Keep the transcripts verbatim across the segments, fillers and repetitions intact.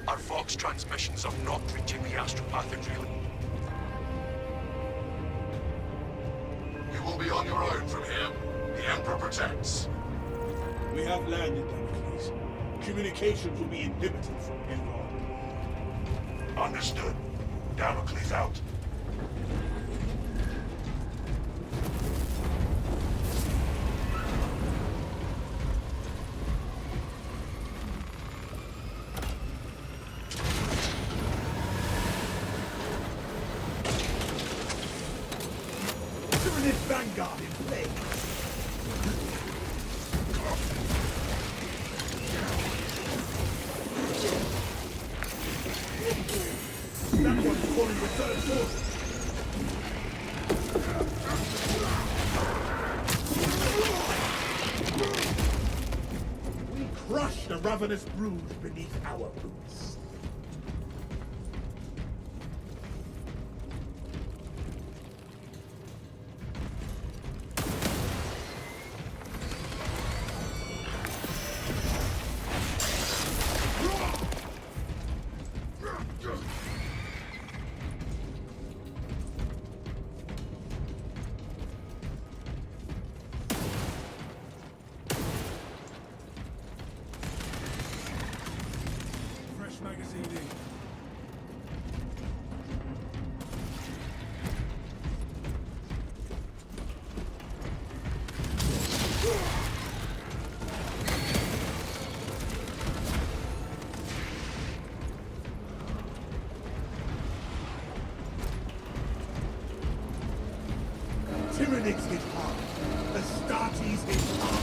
Our Vox transmissions are not reaching the astropathic relay. You will be on your own from here. The Emperor protects. We have landed, Damocles. Communications will be inhibited from here on. Understood. Damocles out. Tyranid Vanguard in place. That one's calling return force. We crush the ravenous brood beneath our boots. Magazine. Tyranids hit hard. Astartes hit hard.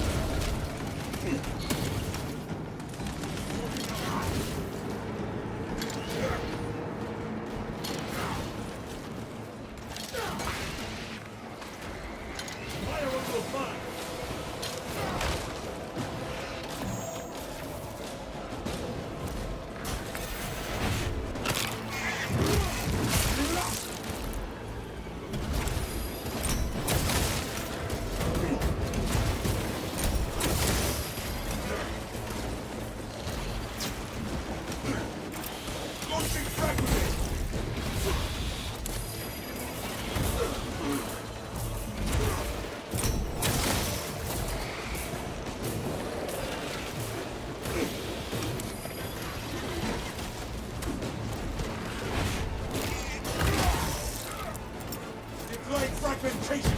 Fragmentation!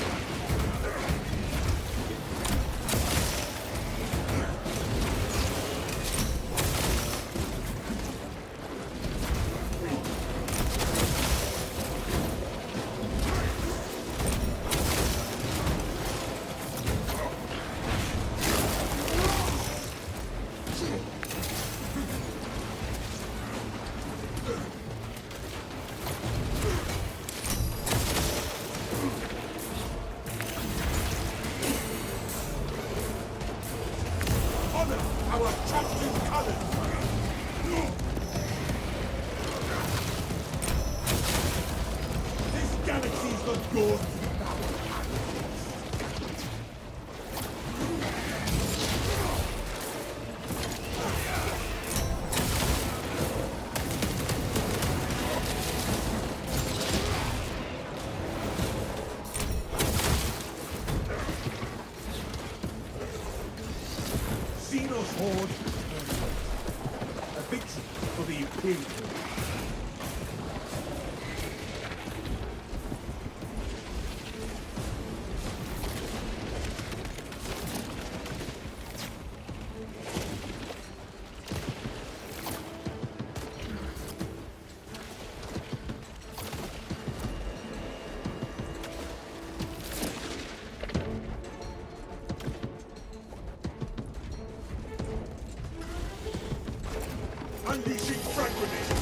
Our captain's colors! This galaxy's not yours without Xenos Horde, a victory for the Imperial. Unleashing frag grenade!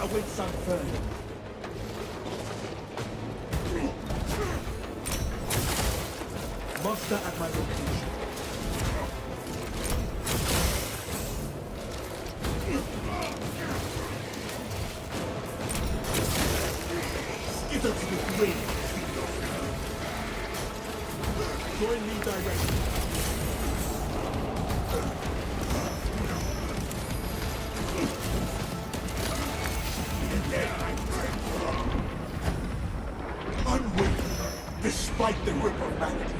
with San Fernando. Muster at my location. Skitter to the grave. Join me directly. Unwavering, despite the grip of vanity.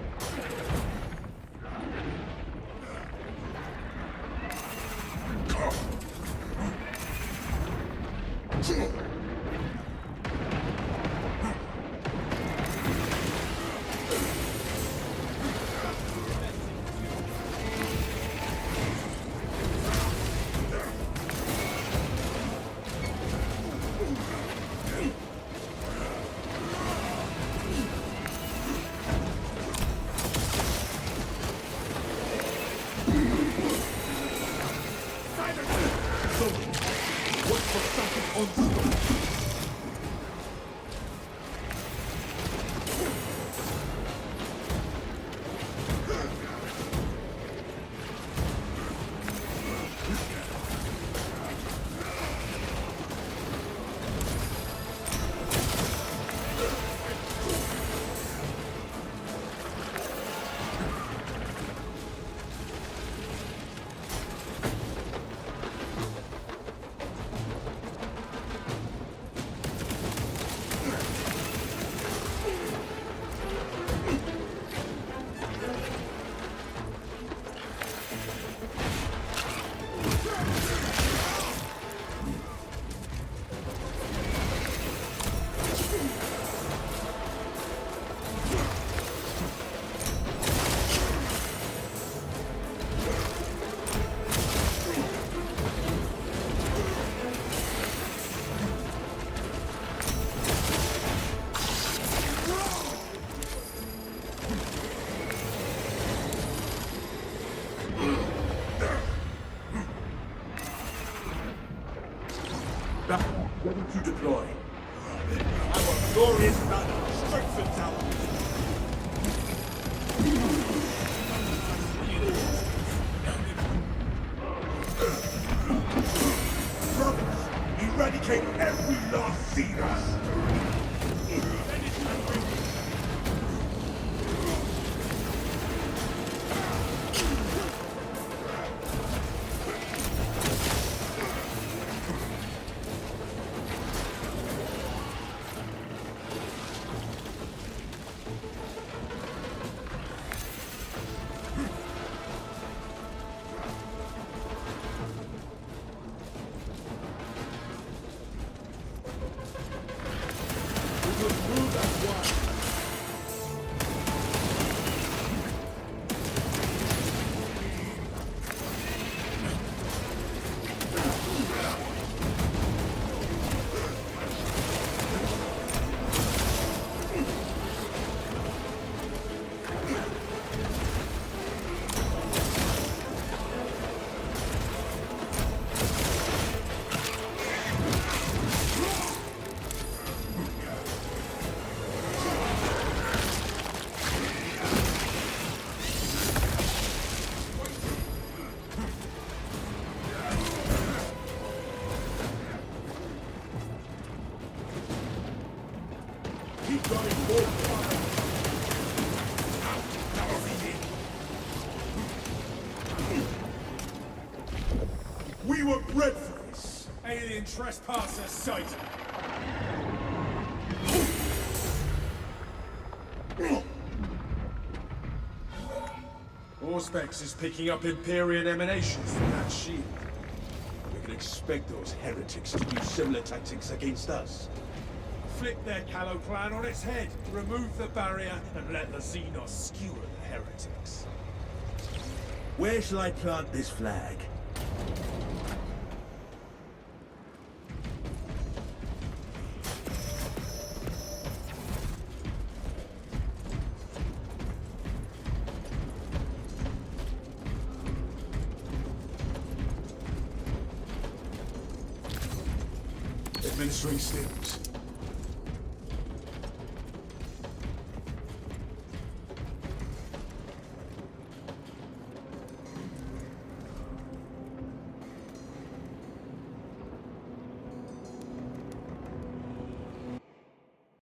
Ready to deploy. Our glorious banner strengthens our brothers, eradicate every last Xenos! We were bred for this! Alien trespasser sighted! Auspex is picking up Empyrean emanations from that shield. We can expect those heretics to use similar tactics against us. Flip their Callow clan on its head, remove the barrier, and let the Xenos skewer the heretics. Where shall I plant this flag? administering stims.